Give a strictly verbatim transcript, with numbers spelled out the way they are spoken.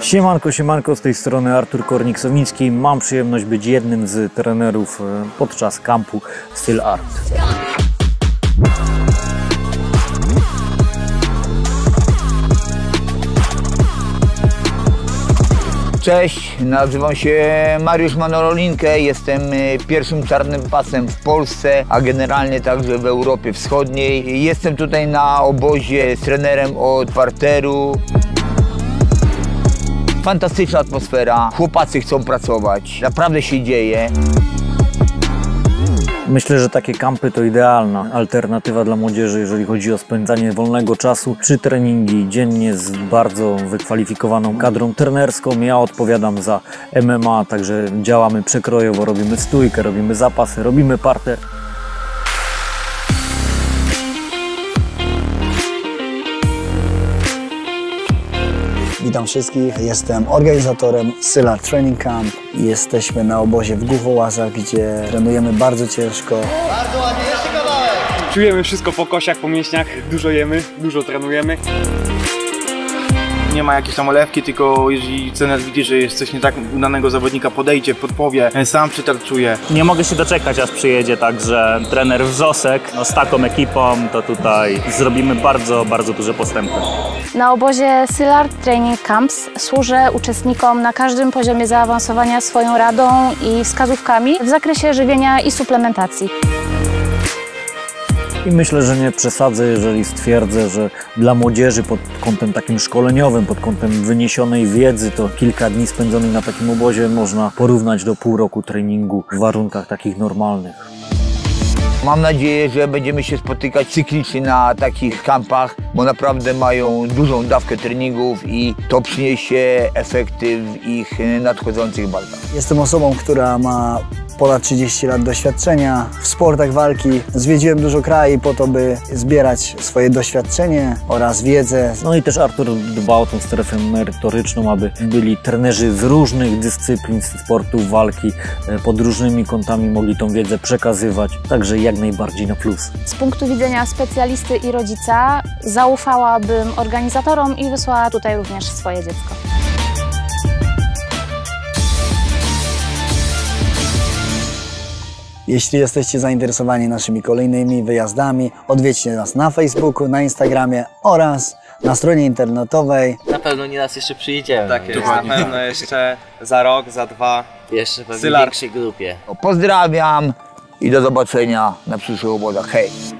Siemanko, siemanko, z tej strony Artur Kornik-Sowiński. Mam przyjemność być jednym z trenerów podczas kampu Styl Art. Cześć, nazywam się Mariusz Manolo-Linke, jestem pierwszym czarnym pasem w Polsce, a generalnie także w Europie Wschodniej. Jestem tutaj na obozie z trenerem od parteru. Fantastyczna atmosfera, chłopacy chcą pracować, naprawdę się dzieje. Myślę, że takie kampy to idealna alternatywa dla młodzieży, jeżeli chodzi o spędzanie wolnego czasu czy treningi dziennie z bardzo wykwalifikowaną kadrą trenerską. Ja odpowiadam za M M A, także działamy przekrojowo, robimy stójkę, robimy zapasy, robimy parter. Witam wszystkich, jestem organizatorem Styl Art Training Camp. Jesteśmy na obozie w Głuchołazach, gdzie trenujemy bardzo ciężko. Bardzo ładnie, jeszcze kawałek! Czujemy wszystko po kosiach, po mięśniach, dużo jemy, dużo trenujemy. Nie ma jakiejś tam olewki, tylko jeżeli trener widzi, że jest coś nie tak, u danego zawodnika podejdzie, podpowie, sam przytarczuje. Nie mogę się doczekać, aż przyjedzie także trener Wrzosek. No, z taką ekipą to tutaj zrobimy bardzo, bardzo duże postępy. Na obozie Styl Art Training Camps służę uczestnikom na każdym poziomie zaawansowania swoją radą i wskazówkami w zakresie żywienia i suplementacji. I myślę, że nie przesadzę, jeżeli stwierdzę, że dla młodzieży pod kątem takim szkoleniowym, pod kątem wyniesionej wiedzy, to kilka dni spędzonych na takim obozie można porównać do pół roku treningu w warunkach takich normalnych. Mam nadzieję, że będziemy się spotykać cyklicznie na takich kampach, bo naprawdę mają dużą dawkę treningów i to przyniesie efekty w ich nadchodzących walkach. Jestem osobą, która ma ponad trzydzieści lat doświadczenia w sportach walki. Zwiedziłem dużo krajów po to, by zbierać swoje doświadczenie oraz wiedzę. No i też Artur dba o tą strefę merytoryczną, aby byli trenerzy z różnych dyscyplin sportów walki, pod różnymi kątami mogli tą wiedzę przekazywać, także jak najbardziej na plus. Z punktu widzenia specjalisty i rodzica zaufałabym organizatorom i wysłała tutaj również swoje dziecko. Jeśli jesteście zainteresowani naszymi kolejnymi wyjazdami, odwiedźcie nas na Facebooku, na Instagramie oraz na stronie internetowej. Na pewno nie raz jeszcze przyjedziemy. Tak jest, na pewno jeszcze za rok, za dwa. Jeszcze pewnie w Styl Art. większej grupie. Pozdrawiam i do zobaczenia na przyszłych obozach. Hej!